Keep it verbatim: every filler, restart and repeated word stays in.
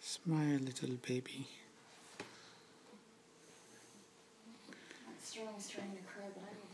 Smile, little baby. Sterling's trying to cry, but I don't